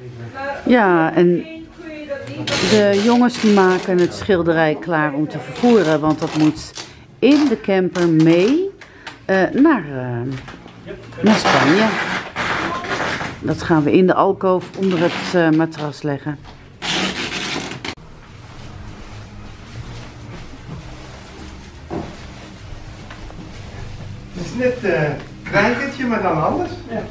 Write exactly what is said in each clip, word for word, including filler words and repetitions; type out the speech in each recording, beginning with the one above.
Ja, en de jongens die maken het schilderij klaar om te vervoeren, want dat moet in de camper mee uh, naar, uh, naar Spanje. Dat gaan we in de alkoof onder het uh, matras leggen. Het is net een uh, krijgertje, maar dan anders. Ja.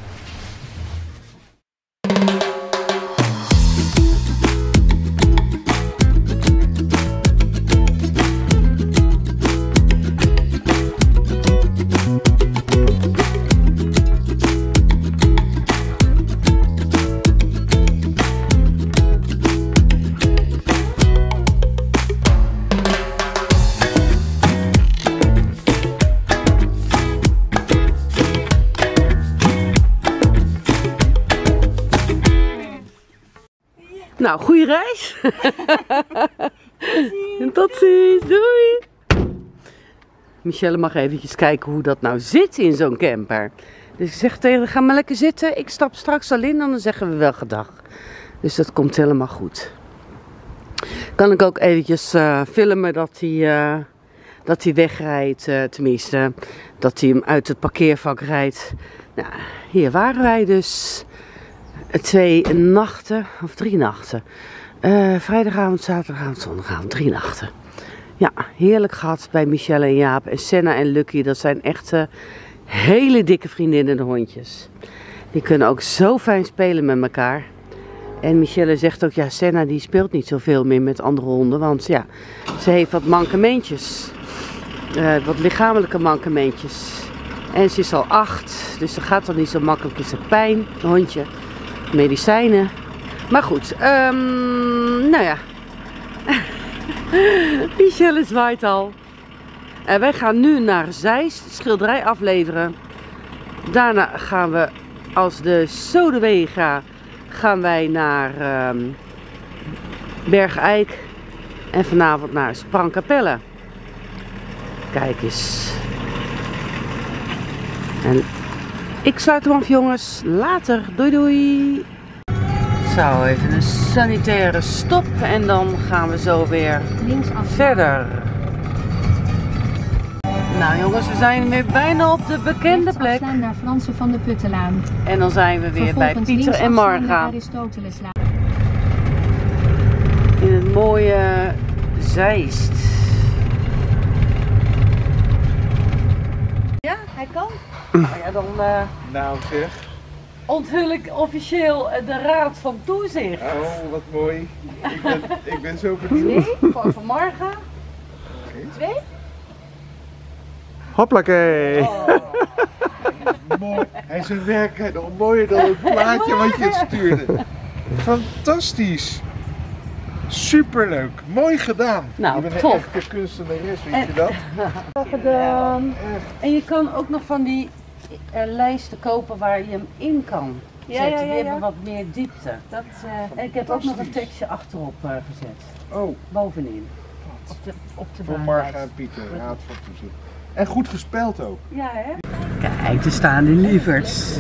Nou, goede reis. En tot ziens. Doei. Michelle mag eventjes kijken hoe dat nou zit in zo'n camper. Dus ik zeg tegen haar, ga maar lekker zitten. Ik stap straks al in en dan zeggen we wel gedag. Dus dat komt helemaal goed. Kan ik ook eventjes uh, filmen dat hij, uh, dat hij wegrijdt. Uh, tenminste, dat hij hem uit het parkeervak rijdt. Nou, hier waren wij dus. Twee nachten, of drie nachten. Uh, vrijdagavond, zaterdagavond, zondagavond, drie nachten. Ja, heerlijk gehad bij Michelle en Jaap en Senna en Lucky. Dat zijn echt uh, hele dikke vriendinnen, de hondjes. Die kunnen ook zo fijn spelen met elkaar. En Michelle zegt ook, ja, Senna die speelt niet zoveel meer met andere honden. Want ja, ze heeft wat mankementjes. Uh, wat lichamelijke mankementjes. En ze is al acht, dus dat gaat dan niet zo makkelijk. Is het pijn, een hondje. Medicijnen. Maar goed, um, nou ja. Michelle zwaait al. En wij gaan nu naar Zeist, schilderij afleveren. Daarna gaan we, als de Sodewega, gaan wij naar um, Bergijk. En vanavond naar Sprangkapelle. Kijk eens. En ik sluit hem af, jongens. Later. Doei doei. Zo, even een sanitaire stop. En dan gaan we zo weer verder. Nou jongens, we zijn weer bijna op de bekende plek. Naar Franse van de Puttenlaan. En dan zijn we weer bij Pieter en Marga. In het mooie Zeist. Ja, hij kan. Nou ja, dan uh, nou zeg. onthul ik officieel de raad van toezicht. Oh, wat mooi. Ik ben, ik ben zo benieuwd. Nee, voor vanmorgen. Okay. Twee. Hoppakee. Oh. Mooi. Hij is een werk nog mooier dan het plaatje wat je stuurde. Fantastisch. Superleuk. Mooi gedaan. Nou, je bent top. een echte kunstenares, weet en, je dat? Gedaan. En je kan ook nog van die uh, lijsten kopen waar je hem in kan ja, zetten. ja, ja, Die ja. hebben wat meer diepte. Dat, uh, en ik heb ook nog een tekstje achterop uh, gezet. Oh. Bovenin. Op de, op de Voor Marga en Pieter, raad van toezicht. En goed gespeld ook. Ja, hè? Kijk, er staan die lieverds.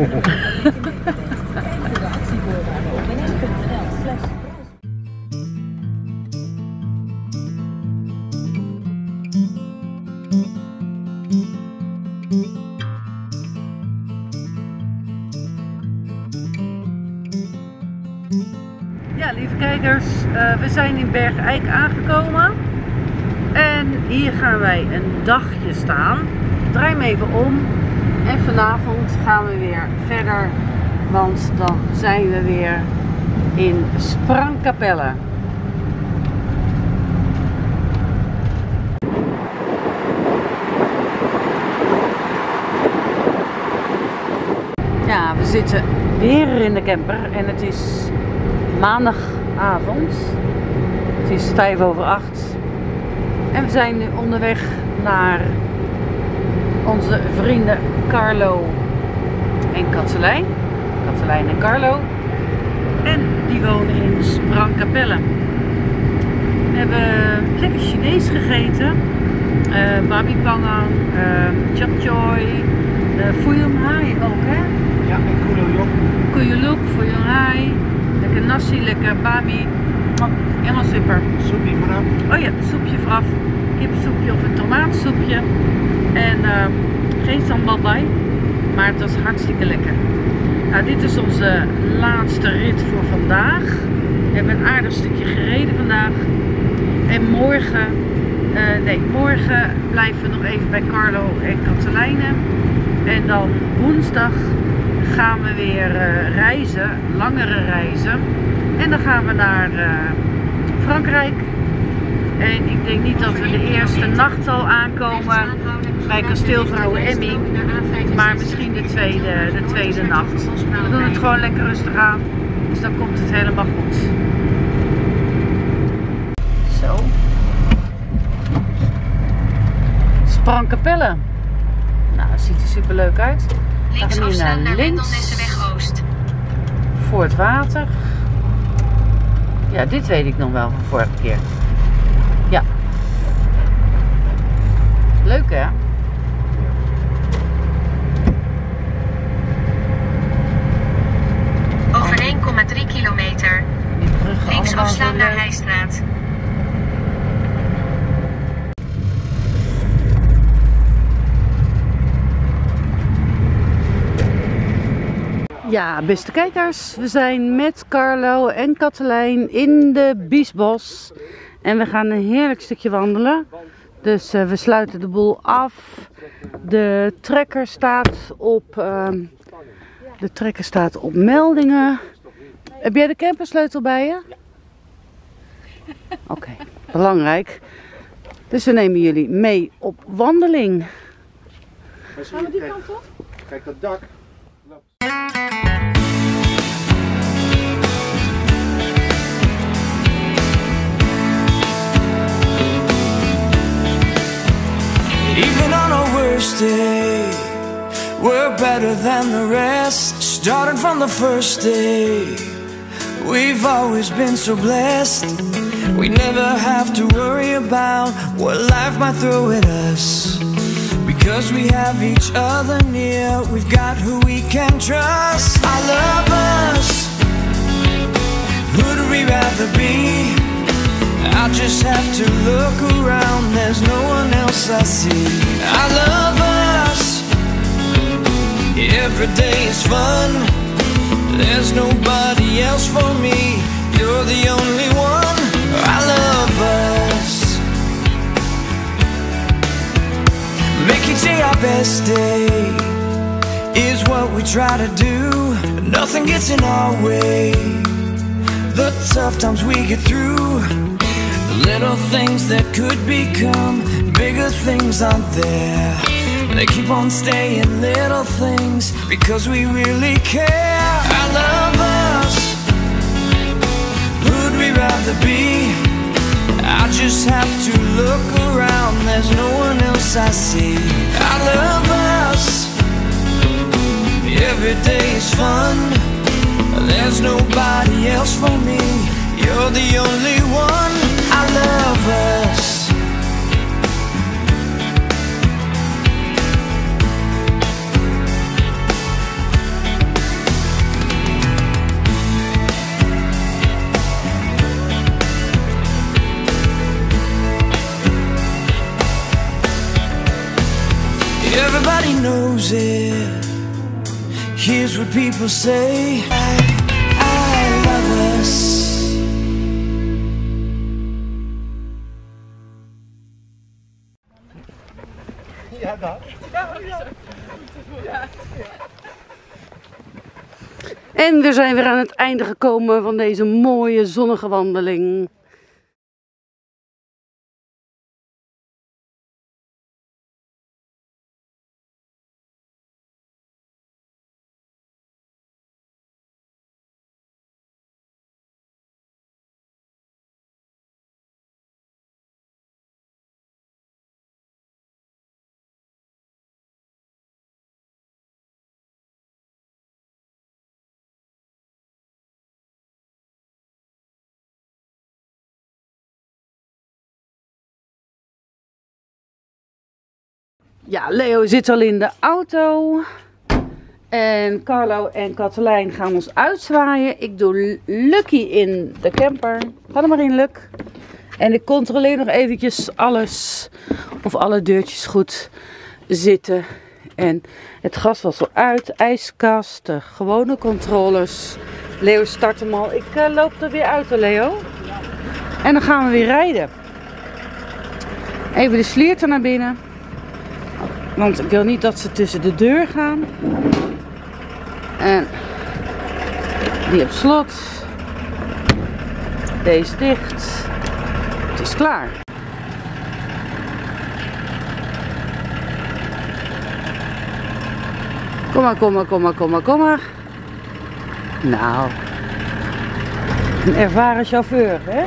Ja, lieve kijkers, uh, we zijn in Bergijk aangekomen. En hier gaan wij een dagje staan. Draai hem even om. En vanavond gaan we weer verder. Want dan zijn we weer in Sprangkapelle. Ja, we zitten weer in de camper. En het is maandagavond. Het is vijf over acht. En we zijn nu onderweg naar onze vrienden Carlo en Katelijn. Katelijn en Carlo. En die wonen in Sprangkapelle. We hebben lekker Chinees gegeten. Uh, babi pangang, uh, chap choy, uh, fuyum hai ook hè? Ja, en koeloyok. for you look, for you high. Lekker nasi, lekker babi. Oh, helemaal super. Soepje vanaf. Oh ja, soepje vooraf. Kipsoepje of een tomaatsoepje. En uh, geen sambal bij. Maar het was hartstikke lekker. Nou, dit is onze laatste rit voor vandaag. We hebben een aardig stukje gereden vandaag. En morgen, uh, nee, morgen blijven we nog even bij Carlo en Katelijne. En dan woensdag gaan we weer uh, reizen, langere reizen. En dan gaan we naar uh, Frankrijk. En ik denk niet dat we de eerste nacht al aankomen bij kasteel Vrouwe Emmy. Maar misschien de tweede, de tweede nacht. We doen het gewoon lekker rustig aan. Dus dan komt het helemaal goed. Zo. Sprangkapelle. Nou, dat ziet er super leuk uit. We gaan hier naar links. Voor het water. Ja, dit weet ik nog wel van vorige keer. Ja. Leuk hè? Over één komma drie kilometer. Links afslaan naar Heijstraat. Ja, beste kijkers, we zijn met Carlo en Katelijn in de Biesbos. En we gaan een heerlijk stukje wandelen. Dus uh, we sluiten de boel af. De trekker staat op, uh, de trekker staat op meldingen. Heb jij de campersleutel bij je? Oké, okay, belangrijk. Dus we nemen jullie mee op wandeling. Gaan we die kant op? Kijk dat dak. Even on our worst day, we're better than the rest. Starting from the first day, we've always been so blessed. We never have to worry about what life might throw at us, because we have each other near. We've got who we can trust. I love us. Who'd we rather be? I just have to look around, there's no one else I see. I love us. Every day is fun. There's nobody else for me. You're the only one. I love us. Make each day our best day is what we try to do. Nothing gets in our way. The tough times we get through. Little things that could become bigger things aren't there. They keep on staying little things because we really care. I love us. Who'd we rather be? I just have to look around, there's no one else I see. I love us. Every day is fun. There's nobody else for me. You're the only one. I love us. Everybody knows it. Here's what people say. I, I love us. Ja, dat. En we zijn weer aan het einde gekomen van deze mooie zonnige wandeling. Ja, Leo zit al in de auto. En Carlo en Katelijn gaan ons uitzwaaien. Ik doe Lucky in de camper. Ga er maar in, Luc. En ik controleer nog eventjes alles. Of alle deurtjes goed zitten. En het gas was al uit. IJskast. De gewone controles. Leo start hem al. Ik uh, loop er weer uit, hè, Leo. En dan gaan we weer rijden. Even de slierten naar binnen. Want ik wil niet dat ze tussen de deur gaan. En die op slot. Deze dicht. Het is klaar. Kom maar, kom maar, kom maar, kom maar, kom maar. Nou. Een ervaren chauffeur, hè?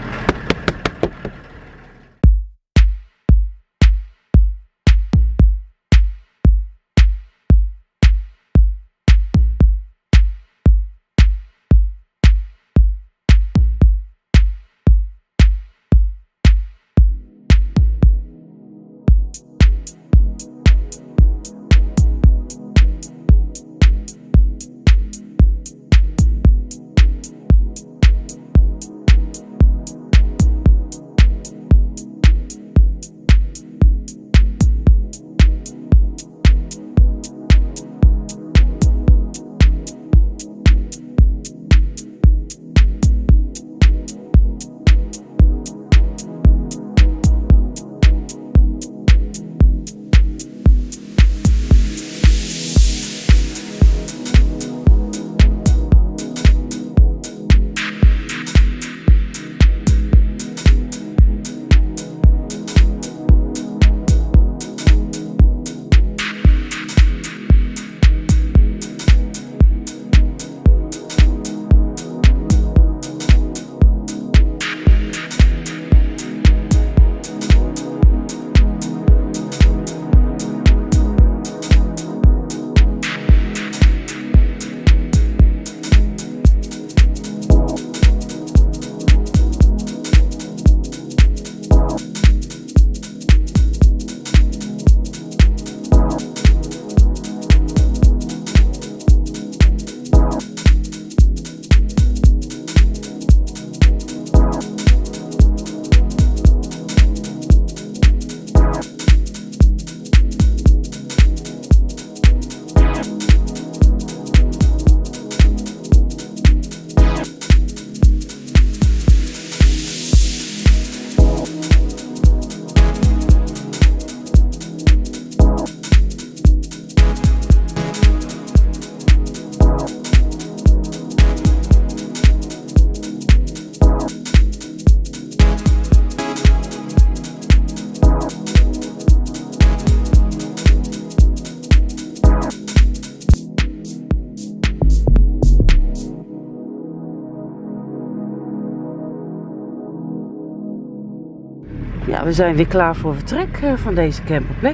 Ja, we zijn weer klaar voor vertrek uh, van deze camperplek.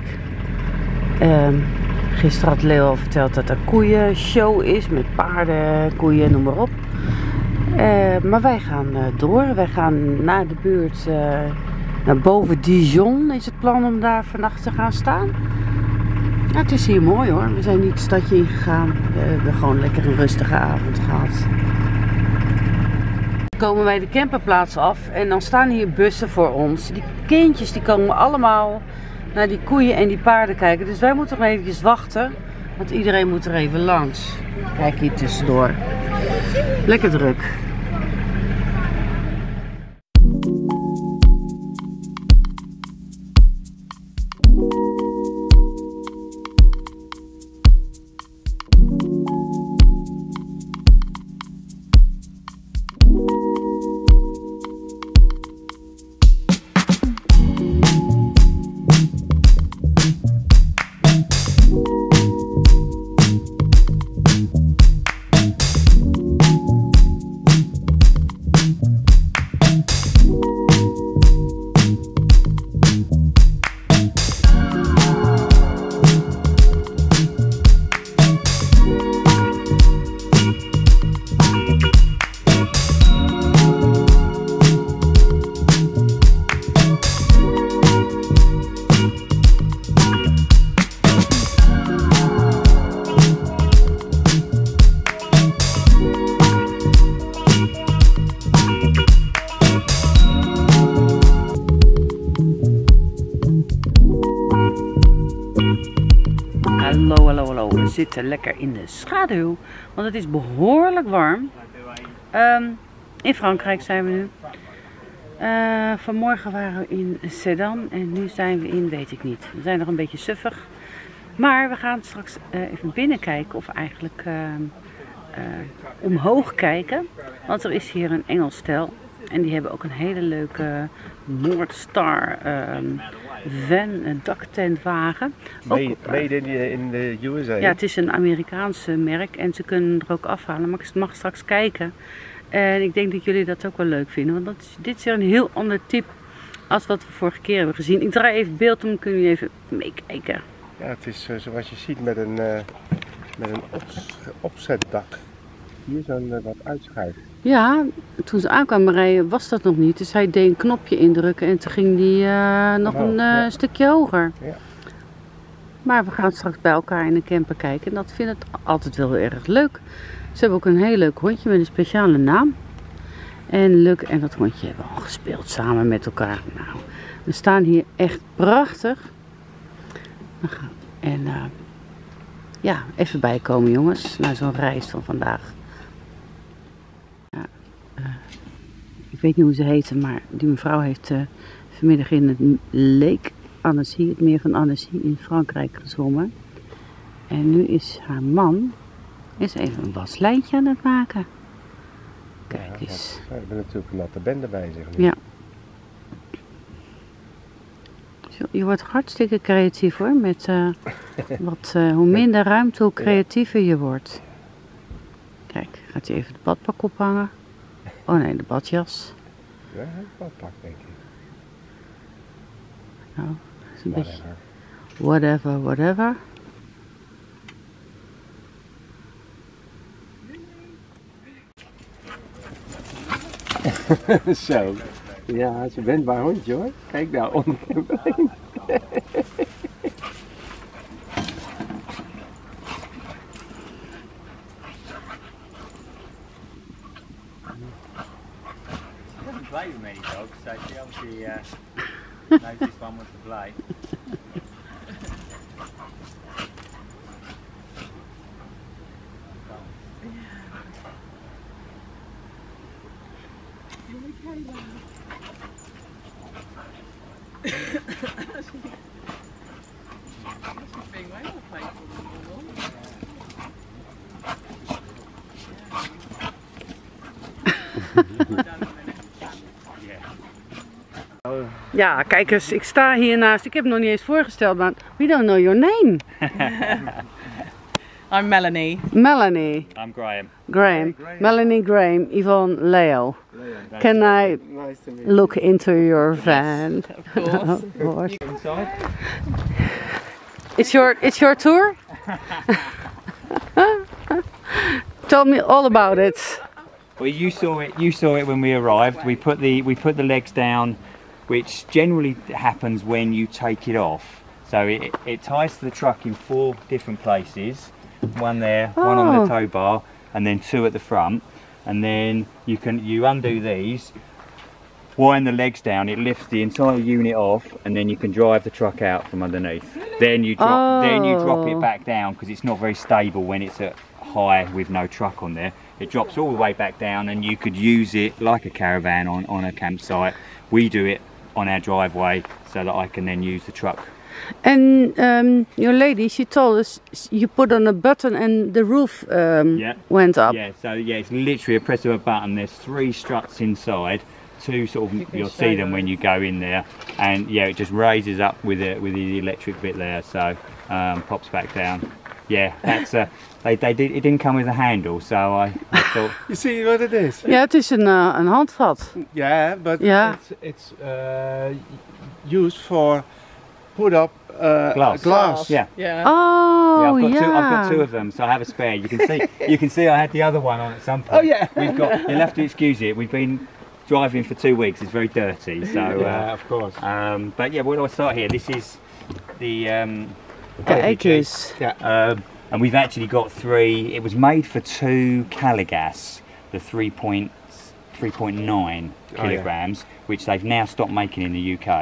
Uh, gisteren had Leo al verteld dat er koeienshow is met paarden, koeien, noem maar op. Uh, maar wij gaan uh, door. Wij gaan naar de buurt, uh, naar boven Dijon is het plan om daar vannacht te gaan staan. Ja, het is hier mooi hoor. We zijn niet het stadje ingegaan. We hebben gewoon lekker een rustige avond gehad. Dan komen wij de camperplaats af en dan staan hier bussen voor ons. Die kindjes die komen allemaal naar die koeien en die paarden kijken. Dus wij moeten nog eventjes wachten, want iedereen moet er even langs. Kijk hier tussendoor. Lekker druk. hallo. We zitten lekker in de schaduw, want het is behoorlijk warm. Um, in Frankrijk zijn we nu. Uh, vanmorgen waren we in Sedan en nu zijn we in, weet ik niet. We zijn nog een beetje suffig. Maar we gaan straks uh, even binnen kijken of eigenlijk uh, uh, omhoog kijken. Want er is hier een Engels stel. En die hebben ook een hele leuke Noordstar uh, van, een daktentwagen. Made, made in, in de U S A. Ja, het is een Amerikaanse merk en ze kunnen er ook afhalen. Maar ik mag straks kijken. En ik denk dat jullie dat ook wel leuk vinden. Want dat is, dit is een heel ander type als wat we vorige keer hebben gezien. Ik draai even beeld om, kunnen jullie even meekijken. Ja, het is uh, zoals je ziet met een, uh, met een ops, opzetdak. Hier zo'n uh, wat uitschuift. Ja, toen ze aankwamen rijden was dat nog niet. Dus hij deed een knopje indrukken en toen ging die uh, nog oh, een uh, ja. stukje hoger. Ja. Maar we gaan straks bij elkaar in de camper kijken. En dat vind ik altijd wel heel erg leuk. Ze hebben ook een heel leuk hondje met een speciale naam. En Luc en dat hondje hebben al gespeeld samen met elkaar. Nou, we staan hier echt prachtig. En uh, ja, even bijkomen jongens, naar zo'n reis van vandaag. Ja, uh, ik weet niet hoe ze heten, maar die mevrouw heeft uh, vanmiddag in het Lake Annecy, het meer van Annecy in Frankrijk gezwommen. En nu is haar man is even een waslijntje aan het maken. Kijk ja, eens. We hebben natuurlijk een natte bende bij zich nu. Ja. Je wordt hartstikke creatief hoor, met uh, wat, uh, hoe minder ruimte, hoe creatiever je wordt. Kijk, gaat hij even de badpak ophangen. Oh nee, de badjas. Ja, het badpak denk ik. Nou, is een whatever. beetje... Whatever, whatever. Zo. Ja, het is een wendbaar hondje hoor. Kijk nou, onder de been. Play with many dogs, so she obviously uh, knows this one wants to play. Ja, kijk eens, ik sta hiernaast. Ik heb het nog niet eens voorgesteld, maar we don't know your name. I'm Melanie. Melanie. I'm Graham. Graham. Graham. Melanie Graham. Yvonne Leo. Leo. Can I nice look into your van? Of course. Of course. It's your it's your tour. Tell me all about it. Well, you saw it. You saw it when we arrived. We put the we put the legs down, which generally happens when you take it off. So it, it ties to the truck in four different places. One there, oh. one on the tow bar, and then two at the front. And then you can you undo these, wind the legs down. It lifts the entire unit off, and then you can drive the truck out from underneath. Then you drop oh. then you drop it back down because it's not very stable when it's at high with no truck on there. It drops all the way back down, and you could use it like a caravan on on a campsite. We do it on our driveway so that I can then use the truck. And um, your lady, she told us you put on a button and the roof um, yeah. went up. Yeah, so yeah, it's literally a press of a button. There's three struts inside, two sort of, you you'll see them when you go in there, and yeah, it just raises up with it with the electric bit there, so um, pops back down. Yeah, that's a. They, they did. It didn't come with a handle, so I, I thought. You see what it is? Ja, het is een, uh, een handvat. Yeah, but yeah. it's, it's uh, used for put up uh, glass. glass. Yeah. Yeah. Oh, yeah. I've got, yeah. two, I've got two of them, so I have a spare. You can see. You can see I had the other one on at some point. Oh yeah. We've got. You'll have to excuse it. We've been driving for two weeks. It's very dirty. So. Yeah, uh, of course. Um, but yeah, where do I start here? This is the. Um, Kijk eens. Yeah. Um, and we've actually got three. It was made for two Caligas, the three point nine kilograms, oh, yeah. which they've now stopped making in the U K.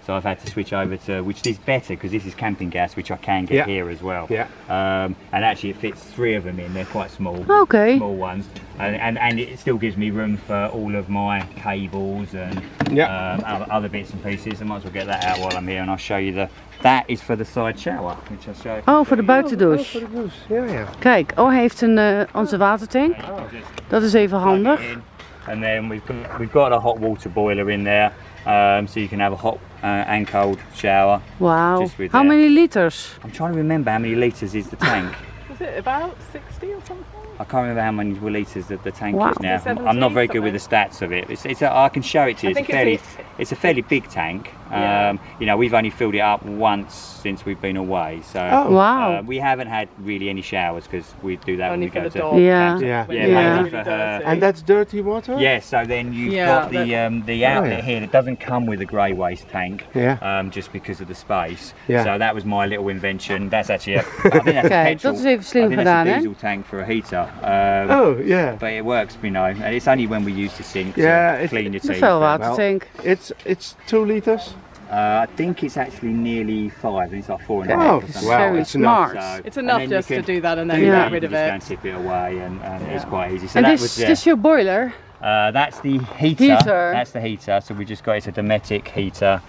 So I've had to switch over to, which is better because this is camping gas, which I can get Yeah. here as well. Yeah. Um, and actually it fits three of them in, they're quite small. Okay. Small ones. And, and, and it still gives me room for all of my cables and Yeah. um, other, other bits and pieces. I might as well get that out while I'm here and I'll show you the, that is for the side shower, which I'll show you. Oh, voor de buitendouche. Ja, ja. Kijk, oh, hij heeft een, uh, onze watertank. Dat is even handig. And then we've got, we've got a hot water boiler in there, um, so you can have a hot uh, and cold shower. Wow. Just with How that. many liters? I'm trying to remember how many litres is the tank. Was it about sixty or something? I can't remember how many litres the, the tank Wow. is now. I'm, seventeen I'm not very good with something. the stats of it. It's, it's a, I can show it to you. I It's a think fairly, it's, it's a fairly big tank. Yeah. Um, you know, we've only filled it up once since we've been away. So Oh. Wow. uh, we haven't had really any showers because we do that Only when we for go the to. dog. Yeah. camp. Yeah. When Yeah, it's Yeah. mainly really for her. dirty. And that's dirty water? Yeah, so then you've Yeah, got the that- um, the outlet Oh, yeah. here that doesn't come with a grey waste tank, Yeah. um, just because of the space. Yeah. So that was my little invention. That's actually a, I think that's a Kijk, petrol. dat is even I slim think that's gedaan, a hè? diesel tank for a heater. Um, Oh, yeah. But it works, you know, and it's only when we use the sink Yeah, to it- clean your De teeth. vuilwatertank. It's it's two liters. Uh, I think it's actually nearly five. I think it's like four and a half. Oh, or something. wow, Very it's enough. smart. So- It's and enough then you just to can do that and then do Yeah. that, get rid you of just it. go and tip it away, and, and it's quite easy. So And that this, was uh, this your boiler? Uh, that's the heater. Heater. That's the heater. So we just got it's a Dometic heater.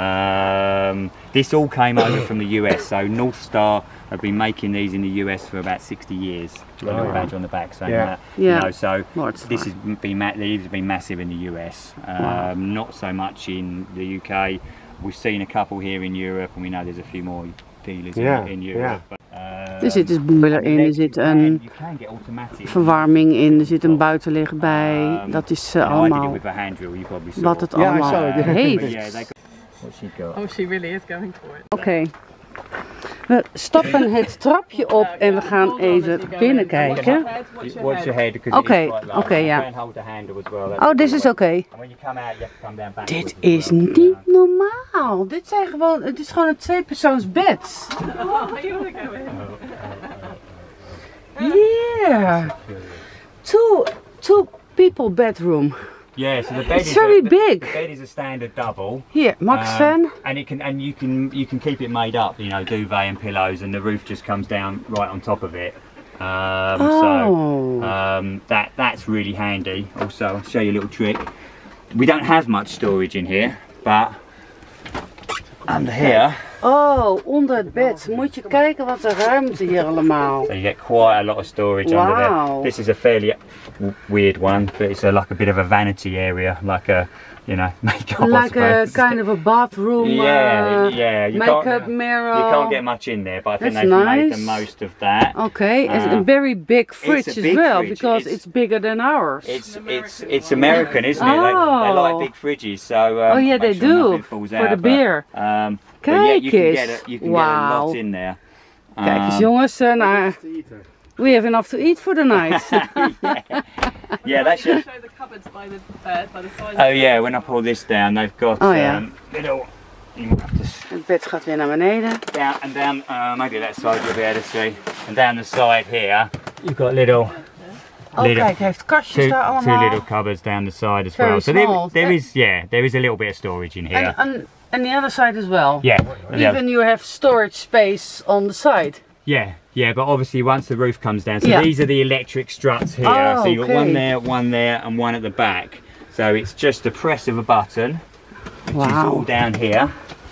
Um, this all came over from the U S. So North Star have been making these in the U S for about sixty years. Got a little badge on the back saying Yeah. that. Yeah. You know, so Lord, this has been ma these have been massive in the U S. Um, Wow. Not so much in the U K. We've seen a couple here in Europe, and we know there's a few more dealers Yeah, in, in Europe. But, uh, Er zit dus boiler in, er zit een you can get automatic. verwarming in, er zit een buitenlicht bij. Um, Dat is uh, you know, I did it allemaal with a hand drill, you probably saw. wat het Ja, ik allemaal zag het, ja. But heeft. yeah, they got, what's she got? Oh, she really is going for it. Oké. We stappen het trapje op en we gaan even binnen kijken. Watch your head because Okay, it is quite low. okay, yeah. Try and hold the handle as well. That's Oh, dit is the oké. way. And when you come out, you have to come down backwards Dit as is well. niet normaal. Dit zijn gewoon, het is gewoon een tweepersoons bed. Oh, you want to go in? Yeah. Two, two people bedroom. Yeah, so the bed It's is very a, the, big. The bed is a standard double. Hier, Max Um, fan. and it can and you can you can keep it made up, you know, duvet and pillows, and the roof just comes down right on top of it. Um, Oh. So um, that that's really handy. Also, I'll show you a little trick. We don't have much storage in here, but under here, Oh, onder het bed. Moet je kijken wat de ruimte hier allemaal. so you get quite a lot of storage under Wow. there. This is a fairly w- weird one, but it's a, like a bit of a vanity area, like a you know makeup. I Like a suppose. kind of a bathroom. Yeah, uh, yeah. You Makeup can't, mirror. You can't get much in there, but I think That's they've made nice. the most of that. Okay, it's Uh, a very big fridge it's a as big well fridge. because It's- it's, bigger than ours. It's it's it's American, isn't it? They, they Oh. like big fridges, so um, Oh, yeah, make they sure do, nothing falls for out, the but, beer. Um, but yeah, you can Kijk get eens. a, you can get a Wauw. lot in there. Kijk eens Um, jongens, uh, nou, we have enough to eat for the night. Yeah, that's your. Show the cupboards by the bed, by the side. Oh yeah, when I pull this down, they've got Oh, yeah. um, little. You might have to s- Het bed gaat weer naar beneden. down and down. Uh, maybe that side you'll be able to see. And down the side here, you've got little. Oh Little- kijk, hij heeft kastjes Two, daar two allemaal. little cupboards down the side as Very well. So small. there, there is, yeah, there is a little bit of storage in here. And, and, and the other side as well. yeah, yeah, Even you have storage space on the side. yeah, yeah. But obviously, once the roof comes down, so Yeah. these are the electric struts here. Oh, so you've got okay. one there, one there, and one at the back. So it's just the press of a button, which is all Wow. down here.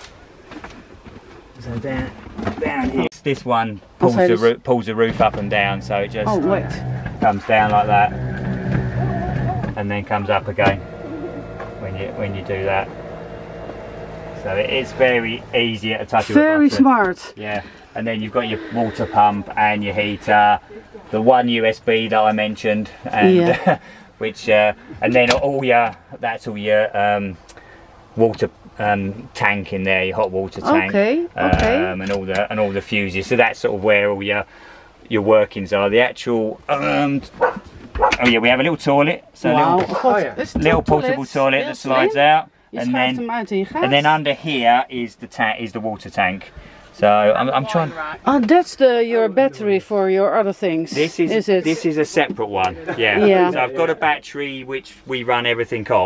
So down, down here. This one pulls say the this- roof, pulls the roof up and down. So it just Oh wait. comes down like that, and then comes up again when you when you do that. So it is very easy at a touch of a Very button. smart. Yeah, and then you've got your water pump and your heater, the one U S B that I mentioned, and Yeah. which uh, and then all your that's all your um, water um, tank in there, your hot water tank, Okay, okay. um, and all the and all the fuses. So that's sort of where all your your workings are. The actual um, oh yeah, we have a little toilet, so a Wauw. little, God, Oh, ja. het is two little portable toilets. toilet Heel that slides slim. out, Je and schuift then hem uit en je gaat. and then under here is the tank, is the water tank. So I'm, I'm trying. Oh, that's the your battery for your other things. This is, it? this is a separate one. Yeah. Yeah. So I've got a battery which we run everything off,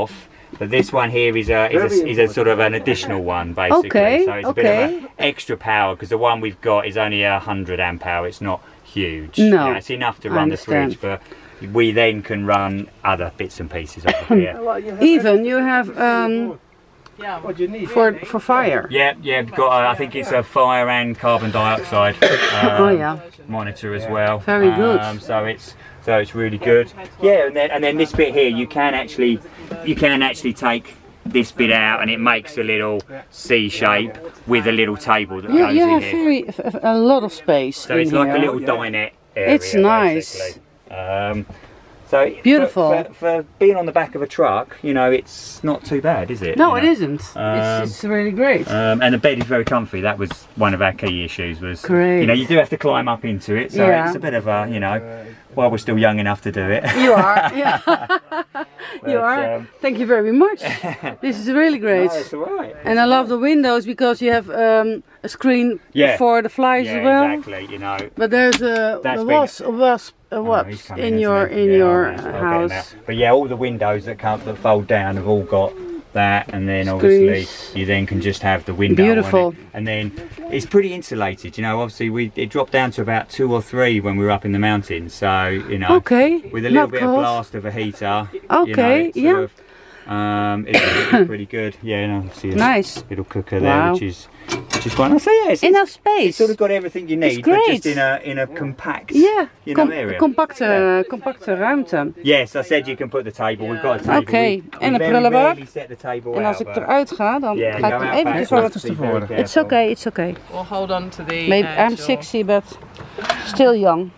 But this one here is a is a, is a sort of an additional one, basically. Okay, So it's a okay. bit of a extra power because the one we've got is only a hundred amp hour. It's not huge. No, You know, it's enough to I run the understand. fridge, but we then can run other bits and pieces of it. Yeah. Even you have um, Yeah. What you need. for for fire. Yeah, yeah, we've got. A, I think it's a fire and carbon dioxide um, Oh yeah. monitor as well. Very good. Um, so it's so it's really good. Yeah, and then and then this bit here, you can actually you can actually take this bit out, and it makes a little C shape with a little table that You, goes you in have here. very f- f- a lot of space. So in it's like here. a little dinette area. It's nice. basically. Um, so for- Beautiful. For, for being on the back of a truck, you know, it's not too bad, is it? No, You it know? isn't. Um, it's, it's really great. Um, and the bed is very comfy. That was one of our key issues. Was Great. you know you do have to climb up into it, so Yeah. it's a bit of a you know while we're still young enough to do it. You are. Yeah. But, you are. um, Thank you very much. This is really great. no, it's all right. And I love the windows because you have um, a screen Yeah. for the flies Yeah, as well. exactly. You know. But there's a, That's a been- wasp, a wasp, a Oh, he's wasp coming, in isn't your he? in Yeah, your I'll get him house. out. But yeah, all the windows that come that fold down have all got that, and then obviously Screens. you then can just have the window. Beautiful. On it. And then it's pretty insulated. You know, obviously we it dropped down to about two or three when we were up in the mountains. So you know, Okay. with a little Not bit cold. of blast of a heater. Okay, You know, it's sort yeah. Of, um, it's, it's pretty good. Yeah, and obviously a Nice. little cooker there, Wow. which is which is quite nice. So yeah, it's, Enough it's space. sort of got everything you need, but great. just in a in a compact. Yeah. You know, Com- area. compacte, compacte ruimte. Yes, I said you can put the table. We've got a table. Okay, We, we en een very prullenbak. rarely set the table En als out, ik but- eruit ga, dan Yeah, ga go ik out hem back, eventjes but wat. be very tevoren. It's careful. okay, it's okay. Or hold on to the Maybe edge I'm or- sixty, but still young.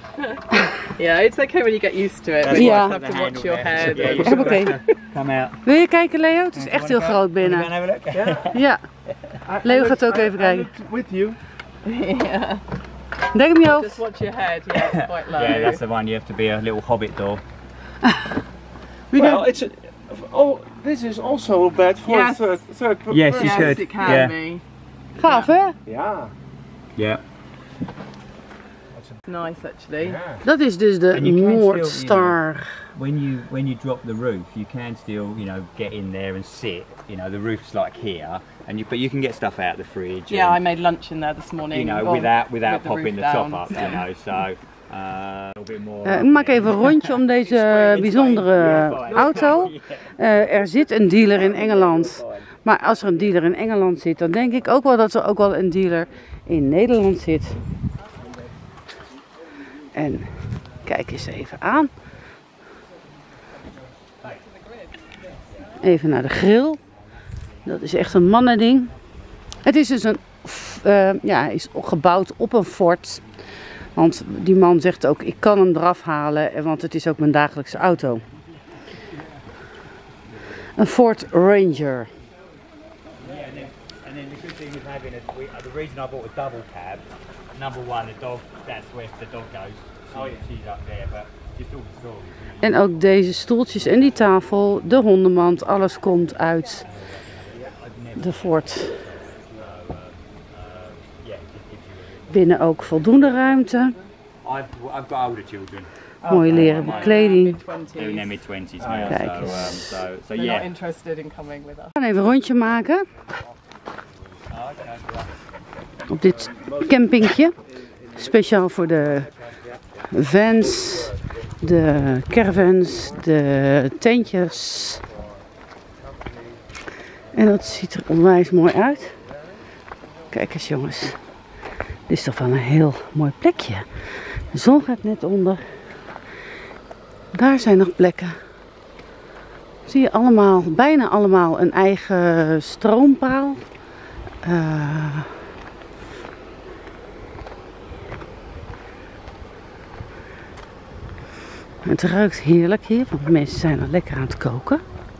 Yeah, it's okay when you get used to it. That's But you why I just put have the to handle watch your there. head. Yeah, you or- sort of Oké. have to come out. Wil je kijken, Leo? Het is echt heel groot Wanna go binnen. and have a look? Ja. Leo gaat ook even kijken. With you. Yeah. Denk hem je Just hoofd. watch your head. Yeah, it's quite low. Yeah, that's the one. You have to be a little hobbit door. Well, it's a, oh, this is also a bed for Yes. a third, third per- Yes, person. you Yes, could. it can Yeah. be. Gaaf, hè? Yeah. Yeah. It's nice actually. Dat is dus de And you can North still, you Star. When you when you drop the roof, you can still you know get in there and sit. You know the roof's like here, and you but you can get stuff out of the fridge. Yeah, I and, made lunch in there this morning. you know well, without without with the popping roof the top down. up. You know, so uh, a little bit more. Eh, ik maak even een rondje om deze bijzondere auto. Eh, er zit een dealer in Engeland. Maar als er een dealer in Engeland zit, dan denk ik ook wel dat er ook wel een dealer in Nederland zit. En kijk eens even aan. Even naar de grill. Dat is echt een mannending. Het is dus een, uh, ja, hij is gebouwd op een fort. Want die man zegt ook, ik kan hem eraf halen, want het is ook mijn dagelijkse auto. Een Ford Ranger. And then the good thing with having a, we, the reason I bought a double cab, number one, the dog, that's where the dog goes. She, she's up there, but just all the stories. En ook deze stoeltjes en die tafel, de hondenmand, alles komt uit de Ford. Binnen ook voldoende ruimte. I've, I've got older children. Mooie leren bekleding. mid-twenties. They're in their mid twenties now, Kijk so, um, eens. so, so They're yeah. not interested in coming with us. We gaan even een rondje maken. Op dit campingje. Speciaal voor de vans, de caravans, de tentjes. En dat ziet er onwijs mooi uit. Kijk eens jongens. Dit is toch wel een heel mooi plekje. De zon gaat net onder. Daar zijn nog plekken. Zie je allemaal, bijna allemaal een eigen stroompaal. Uh, het ruikt heerlijk hier, want de mensen zijn al lekker aan het koken.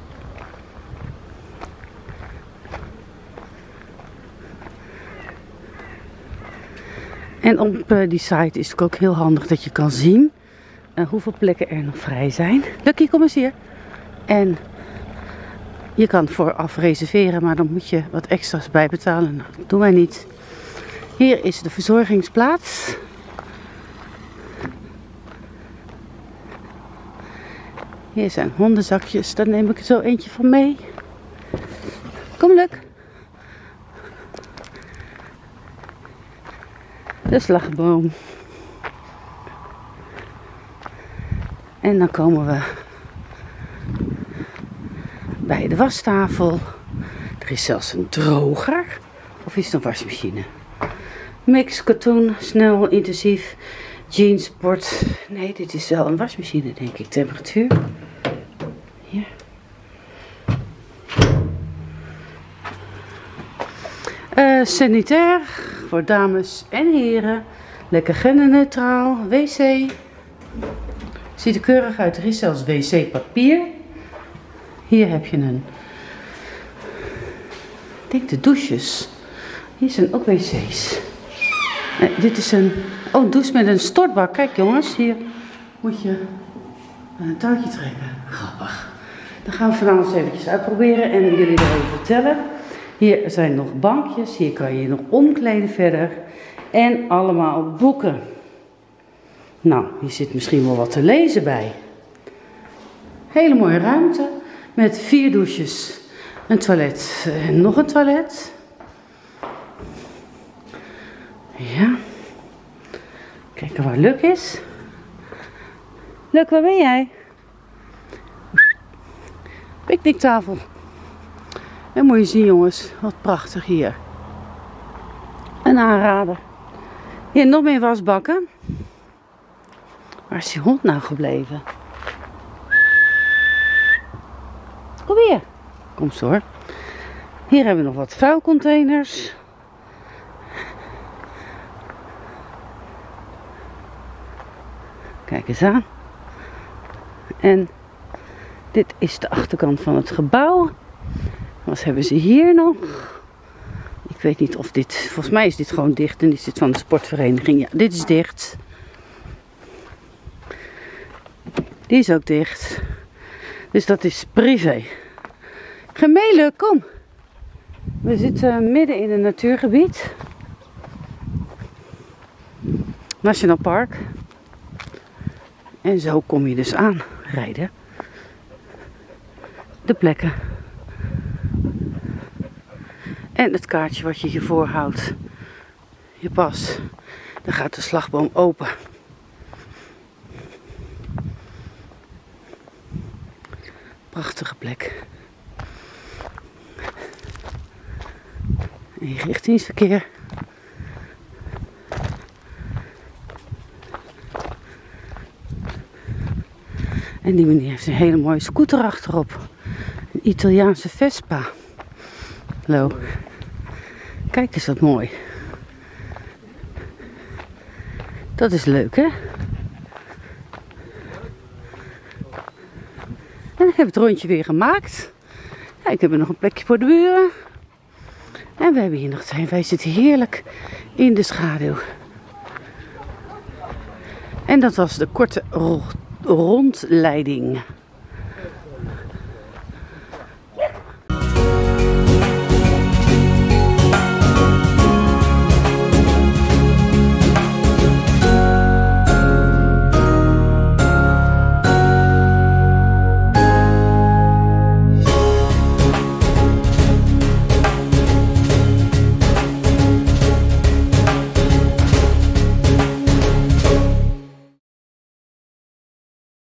En op uh, die site is het ook heel handig dat je kan zien uh, hoeveel plekken er nog vrij zijn. Lucky, kom eens hier. En je kan vooraf reserveren, maar dan moet je wat extra's bijbetalen. Nou, dat doen wij niet. Hier is de verzorgingsplaats. Hier zijn hondenzakjes, daar neem ik er zo eentje van mee. Kom Luc. De slagboom. En dan komen we bij de wastafel. Er is zelfs een droger. Of is het een wasmachine? Mix, katoen, snel, intensief, jeans, sport. Nee, dit is wel een wasmachine, denk ik. Temperatuur. Hier. Uh, sanitair voor dames en heren. Lekker genderneutraal. Wc. Ziet er keurig uit. Er is zelfs wc-papier. Hier heb je een... Ik denk de douches. Hier zijn ook wc's. Uh, dit is een... Oh, een douche met een stortbak. Kijk jongens, hier moet je een touwtje trekken. Grappig. Dan gaan we vanavond eens eventjes uitproberen en jullie erover vertellen. Hier zijn nog bankjes. Hier kan je je nog omkleden verder. En allemaal boeken. Nou, hier zit misschien wel wat te lezen bij. Hele mooie ruimte. Met vier douches. Een toilet en nog een toilet. Ja. Kijken waar Luc is. Luc, waar ben jij? Picknicktafel. En moet je zien jongens, wat prachtig hier. Een aanrader. Hier nog meer wasbakken. Waar is die hond nou gebleven? Kom hier. Kom zo hoor. Hier hebben we nog wat vuilcontainers. Kijk eens aan. En dit is de achterkant van het gebouw. Wat hebben ze hier nog? Ik weet niet of dit... Volgens mij is dit gewoon dicht en is dit van de sportvereniging. Ja, dit is dicht. Die is ook dicht. Dus dat is privé. Gemelen, kom. We zitten midden in een natuurgebied. Nationaal Park. En zo kom je dus aan rijden. De plekken. En het kaartje wat je hiervoor houdt. Je pas. Dan gaat de slagboom open. Prachtige plek. En richtingsverkeer. En die meneer heeft een hele mooie scooter achterop. Een Italiaanse Vespa. Hallo. Kijk eens wat mooi. Dat is leuk hè? En ik heb het rondje weer gemaakt. Ja, ik heb er nog een plekje voor de buren. En we hebben hier nog twee. Wij zitten heerlijk in de schaduw. En dat was de korte rondleiding.